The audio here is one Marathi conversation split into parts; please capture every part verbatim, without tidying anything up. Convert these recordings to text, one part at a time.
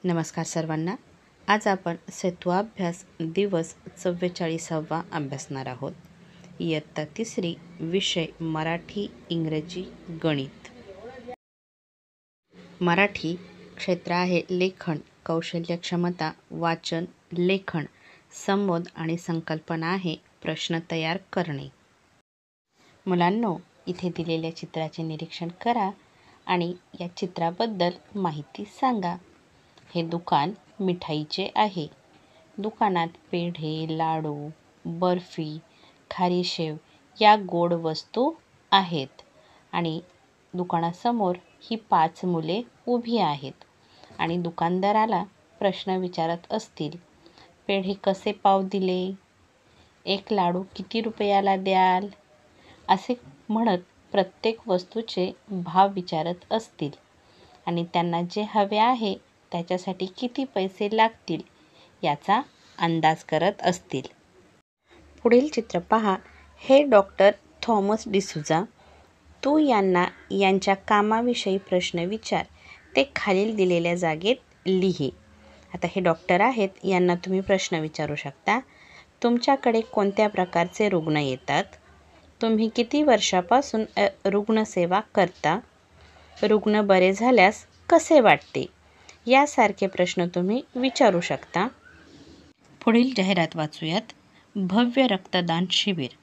नमस्कार सर्वांना. आज आपण सेतवाभ्यास दिवस चव्वेचाळीसावा अभ्यासणार आहोत. इयत्ता तिसरी, विषय मराठी, इंग्रजी, गणित. मराठी क्षेत्र आहे लेखन, कौशल्य, क्षमता, वाचन, लेखन, संवाद आणि संकल्पना आहे प्रश्न तयार करणे. मुलांनो, इथे दिलेल्या चित्राचे निरीक्षण करा आणि या चित्राबद्दल माहिती सांगा. हे दुकान मिठाईचे आहे. दुकानात पेढे, लाडू, बर्फी, खारीशेव या गोड वस्तू आहेत आणि दुकानासमोर ही पाच मुले उभी आहेत आणि दुकानदाराला प्रश्न विचारत असतील. पेढे कसे पाव दिले? एक लाडू किती रुपयाला द्याल? असे म्हणत प्रत्येक वस्तूचे भाव विचारत असतील आणि त्यांना जे हवे आहे त्याच्यासाठी किती पैसे लागतील याचा अंदाज करत असतील. पुढील चित्र पहा. हे डॉक्टर थॉमस डिसूझा. तू यांना यांच्या कामाविषयी प्रश्न विचार. ते खालील दिलेल्या जागेत लिही. आता हे डॉक्टर आहेत, यांना तुम्ही प्रश्न विचारू शकता. तुमच्याकडे कोणत्या प्रकारचे रुग्ण येतात? तुम्ही किती वर्षापासून रुग्णसेवा करता? रुग्ण बरे झाल्यास कसे वाटते? यासारखे प्रश्न तुम्ही विचारू शकता. पुढील जाहिरात वाचूयात. भव्य रक्तदान शिबिर.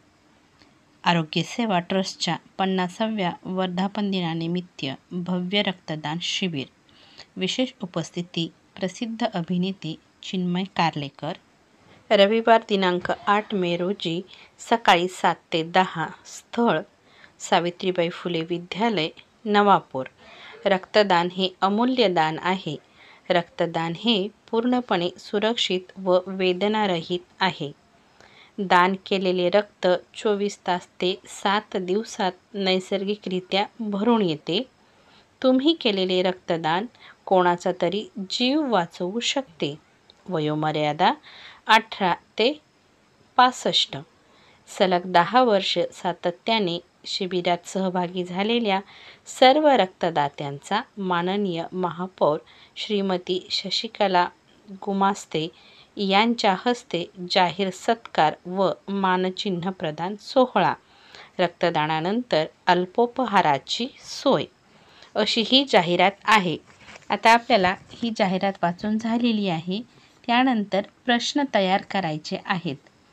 आरोग्य सेवा ट्रस्टच्या पन्नासाव्या वर्धापन दिनानिमित्त भव्य रक्तदान शिबिर. विशेष उपस्थिती प्रसिद्ध अभिनेते चिन्मय कार्लेकर. रविवार दिनांक आठ मे रोजी सकाळी सात ते दहा. स्थळ सावित्रीबाई फुले विद्यालय, नवापूर. रक्तदान हे अमूल्य दान आहे. रक्तदान हे पूर्णपणे सुरक्षित व वेदनारहित आहे. दान केलेले रक्त चोवीस तास ते सात दिवसात नैसर्गिकरित्या भरून येते. तुम्ही केलेले रक्तदान कोणाचा तरी जीव वाचवू शकते. वयोमर्यादा अठरा ते पासष्ट. सलग दहा वर्ष सातत्याने शिबिरात सहभागी झालेल्या सर्व रक्तदात्यांचा माननीय महापौर श्रीमती शशिकला गुमास्ते यांच्या हस्ते जाहीर सत्कार व मानचिन्ह प्रदान सोहळा. रक्तदानानंतर अल्पोपहाराची सोय, अशी ही जाहिरात आहे. आता आपल्याला ही जाहिरात वाचून झालेली आहे. त्यानंतर प्रश्न तयार करायचे आहेत.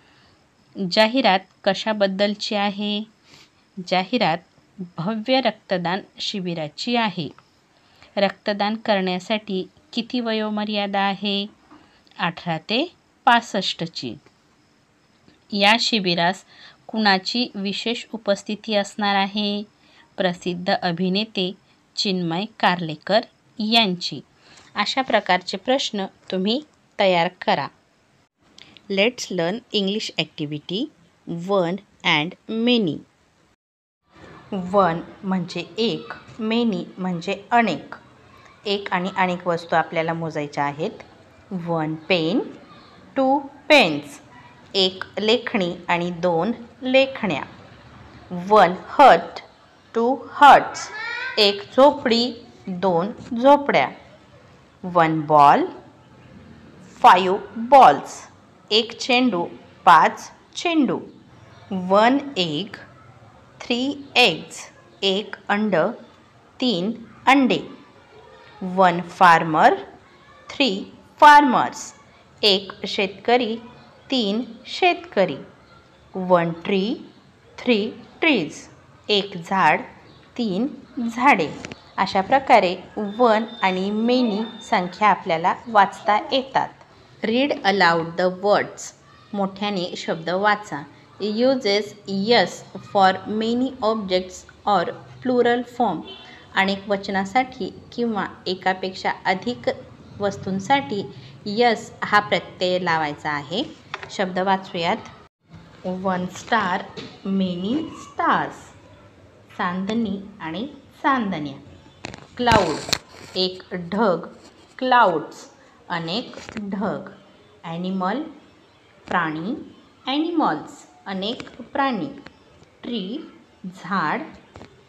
जाहिरात कशाबद्दलची आहे? जाहिरात भव्य रक्तदान शिबिराची आहे. रक्तदान करण्यासाठी किती वयोमर्यादा आहे? अठरा ते पासष्टची. या शिबिरास कुणाची विशेष उपस्थिती असणार आहे? प्रसिद्ध अभिनेते चिन्मय कार्लेकर यांची. अशा प्रकारचे प्रश्न तुम्ही तयार करा. Let's learn English activity one and many. One म्हणजे एक, मेनी म्हणजे अनेक. एक आणि अनेक वस्तू आपल्याला मोजायच्या आहेत. One pen, two pens. एक लेखणी आणि दोन लेखण्या. One hut, two huts. एक झोपडी, दोन झोपड्या. One ball, five balls. एक चेंडू, पाच चेंडू. One egg, three eggs. एक अंड, तीन अंडे. One farmer, three farmers. एक शेतकरी, तीन शेतकरी. One tree, three trees. एक झाड, तीन झाडे. अशा प्रकारे वन आणि मेनी संख्या आपल्याला वाचता येतात. Read aloud the words. मोठ्याने शब्द वाचा. Uses S for many objects or plural form. अनेक वचनासाठी किंवा एकापेक्षा अधिक वस्तूंसाठी यस हा प्रत्यय लावायचा आहे. शब्द वाचूयात. One star, many stars. चांदणी आणि चांदण्या. क्लाउड, एक ढग, क्लाउड्स. अनेक ढग. ॲनिमल, प्राणी, ॲनिमल्स. अनेक प्राणी. ट्री, झाड,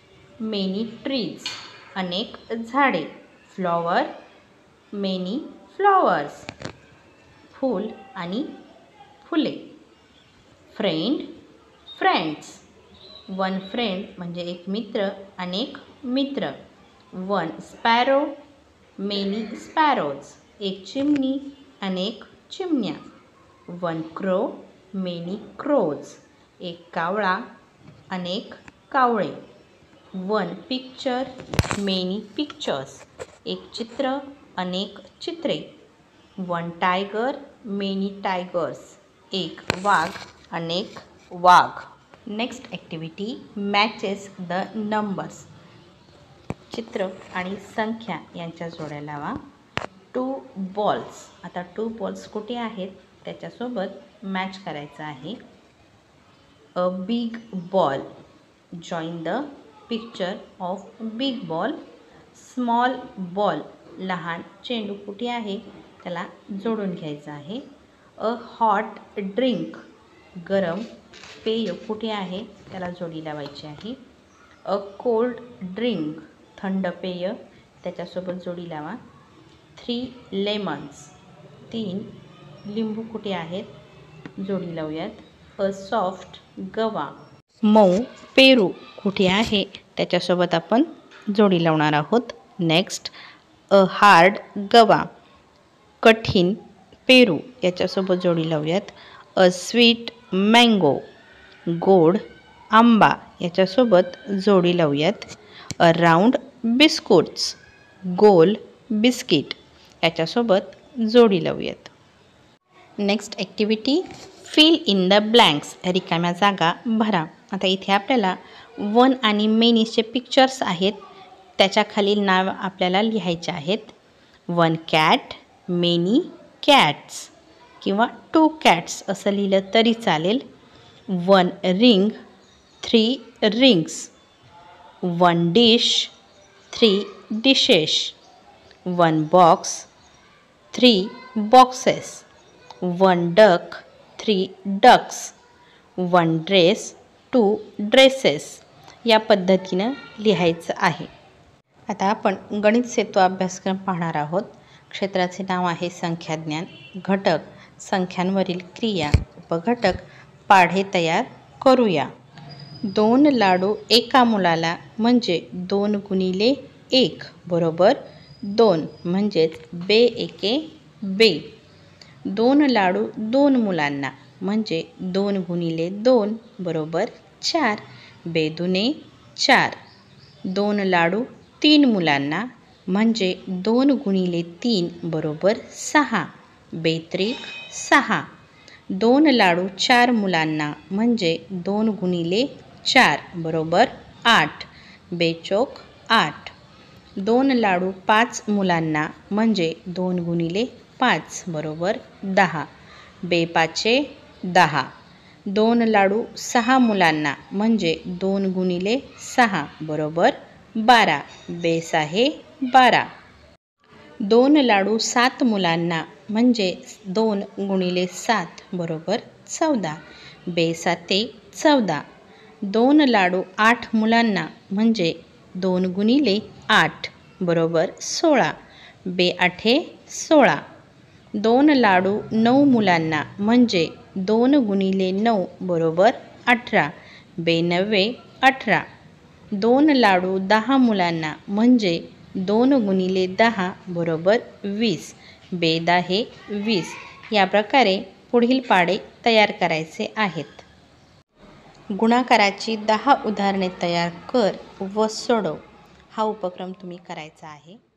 मेनी ट्रीज. अनेक झाडे. फ्लॉवर, मेनी फ्लॉवर्स, फूल आणि फुले. Friend, friends. वन फ्रेंड म्हणजे एक मित्र, अनेक मित्र. One sparrow, many sparrows. एक चिमणी, अनेक चिमण्या. One crow, many crows. एक कावळा, अनेक कावळे. One picture, many pictures. एक चित्र, अनेक चित्रे. One tiger, many tigers. एक वाघ, अनेक वाघ. Next activity matches the numbers. चित्र आणि संख्या यांच्या जोड्या लावा. Two balls. आता टू बॉल्स कुठे आहेत त्याच्यासोबत मॅच करायचं आहे. A big ball. Join the picture of big ball. Small ball. लहान चेंडू कुठे आहे त्याला जोडून घ्यायचं आहे. A hot drink. गरम पेय कुठे आहे त्याला जोडी लावायची आहे. A cold drink. थंड पेय त्याच्यासोबत जोडी लावा. Three lemons. तीन लिंबू कुठे आहेत जोडी लावूयात. अ सॉफ्ट गवा. मऊ पेरू कुठे आहे त्याच्यासोबत आपण जोडी लावणार आहोत. नेक्स्ट अ हार्ड गवा. कठीण पेरू याच्यासोबत जोडी लावूयात. A sweet mango. गोड आंबा याच्यासोबत जोडी लावूयात. A round biscuits. गोल बिस्किट याच्यासोबत जोडी लावूयात. Next activity fill in the blanks. रिकाम्या जागा भरा. आता इथे आपल्याला वन आणि मेनीचे पिक्चर्स आहेत त्याच्या खालील नाव आपल्याला लिहायचे आहेत. वन कॅट, मेनी कॅट्स किंवा टू कॅट्स असं लिहिलं तरी चालेल. One ring, three rings. One dish, three dishes. One box, three boxes. One duck, three ducks. One dress, two dresses. या पद्धतीनं लिहायचं आहे. आता आपण गणित सेतू अभ्यासक्रम पाहणार आहोत. क्षेत्राचे नाव आहे संख्याज्ञान. घटक संख्यांवरील क्रिया. उपघटक पाढे तयार करूया. दोन लाडू एका मुलाला म्हणजे दोन गुणिले एक बरोबर दोन म्हणजेच बे एके बे. दोन लाडू दोन मुलांना म्हणजे दोन गुणिले दोन बरोबर चार. बे दुने चार. दोन लाडू तीन मुलांना म्हणजे दोन गुणिले तीन बरोबर सहा. बेत्रिक सहा. दोन लाडू चार मुलांना म्हणजे दोन गुणिले चार बरोबर आठ. बेचोक आठ. दोन लाडू पाच मुलांना म्हणजे दोन गुणिले पाच बरोबर दहा. बेपाचे दहा. दोन लाडू सहा मुलांना म्हणजे दोन गुणिले सहा बरोबर बारा. बेसाहे बारा. दोन लाडू सात मुलांना म्हणजे दोन गुणिले सात बरोबर चौदा. बेसाते चौदा. दोन लाडू आठ मुलांना म्हणजे दोन गुणिले आठ बरोबर सोळा. बेआठे सोळा. दोन लाडू नऊ मुलांना म्हणजे दोन गुणिले नऊ बरोबर अठरा. बेनव्वे अठरा. दोन लाडू दहा मुलांना म्हणजे दोन गुणिले दहा बरोबर वीस. बेदाहे वीस. या प्रकारे पुढील पाढे तयार करायचे आहेत. गुणाकाराची दहा उदाहरणे तयार कर व सोडव. हा उपक्रम तुम्ही करायचा आहे.